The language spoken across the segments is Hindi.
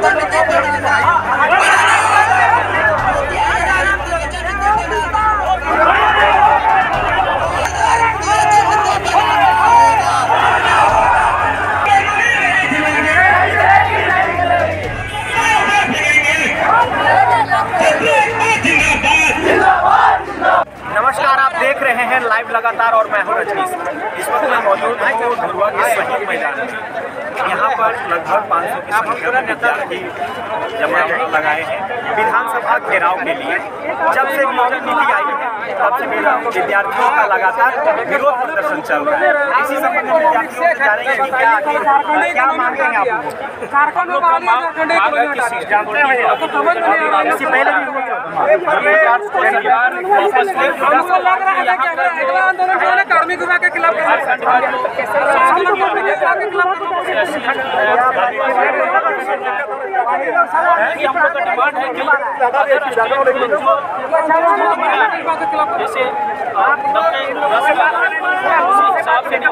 नमस्कार, आप देख रहे हैं लाइव लगातार और मैं हूं रजनीश। इस वक्त मैं मौजूद हूं धुरवा के शहीद मैदान में। यहाँ पर लगभग 500 की संख्या में विद्यार्थी जमावड़ा लगाए हैं विधानसभा घेराव के लिए। जब से नियोजन नीति आई है तब से विद्यार्थियों का लगातार विरोध प्रदर्शन चल रहा है। इसी संबंध में विद्यार्थियों से जानेंगे कि क्या मांगते हैं आप लोग। इससे पहले भी कार्मिक विभाग के खिलाफ जैसे हिसाब से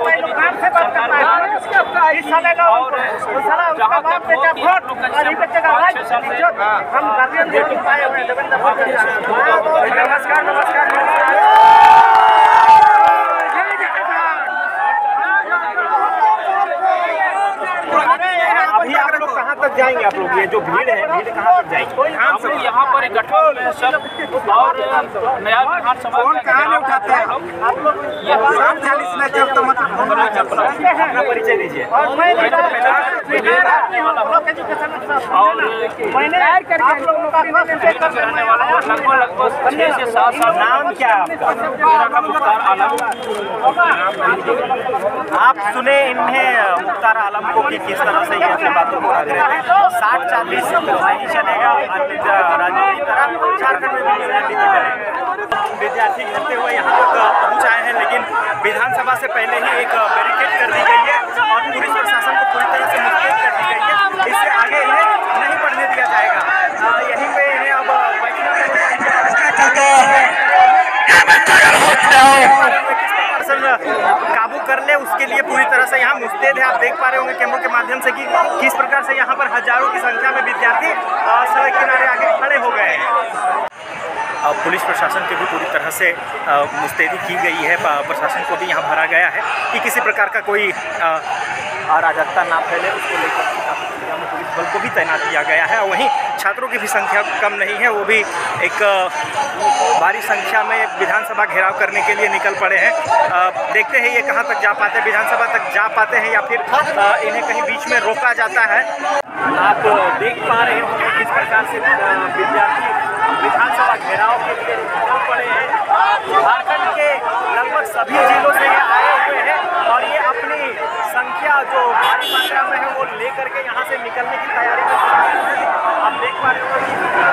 अभी आप लोग कहाँ तक जाएंगे? आप लोग ये जो भीड़ है, भीड़ कहाँ तक जाएंगे? हम लोग यहाँ पर इकट्ठा हुए हैं सर, और नया विधानसभा कहाँ में उठाते हैं आप लोग? अपना परिचय दीजिए। और करने वाला है लगभग 6 से 7 साल। नाम क्या है आपका? मेरा नाम मुख्तार आलम। आप सुने इन्हें मुख्तार आलम को कि किस तरह से ये अपनी बातों को रख रहे थे। 60-40 नहीं चलेगा, राजनीति की तरह झारखंड में भी राजनीति करेंगे। विद्यार्थी घूमते हुए यहाँ तक पहुँच आए हैं, लेकिन विधानसभा से पहले ही एक बैरिकेड कर दी गई है और पुलिस प्रशासन को पूरी तरह से मुस्तैद कर दी गई है। इससे आगे इन्हें नहीं बढ़ने दिया जाएगा। यहीं पे इन्हें अब काबू कर ले, उसके लिए पूरी तरह से यहाँ मुस्तैद है। आप देख पा रहे होंगे कैमरों के माध्यम से कि किस प्रकार से यहाँ पर हजारों की संख्या में विद्यार्थी सड़क किनारे आके खड़े हो गए हैं। पुलिस प्रशासन की भी पूरी तरह से मुस्तैदी की गई है। प्रशासन को भी यहाँ भरा गया है कि किसी प्रकार का कोई अराजकता ना फैले, उसको लेकर पुलिस बल को भी तैनात किया गया है। और वहीं छात्रों की भी संख्या कम नहीं है, वो भी एक भारी संख्या में विधानसभा घेराव करने के लिए निकल पड़े हैं। देखते हैं ये कहाँ तक जा पाते हैं, विधानसभा तक जा पाते हैं या फिर इन्हें कहीं बीच में रोका जाता है। आप देख पा रहे होंगे किस प्रकार से विद्यार्थी विधानसभा घेराव के लिए निकल पड़े हैं। झारखंड के लगभग सभी जिलों से ये आए हुए हैं और ये अपनी संख्या जो भारी मात्रा में है वो लेकर के यहाँ से निकलने की तैयारी कर रहे हैं। आप देख पा रहे हो